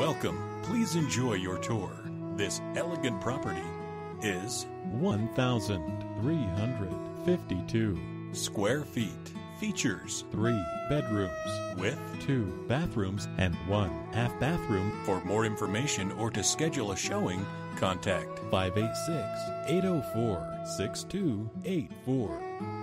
Welcome. Please enjoy your tour. This elegant property is 1,352 square feet. Features 3 bedrooms with 2 bathrooms and 1 half bathroom. For more information or to schedule a showing, contact 586-804-6284.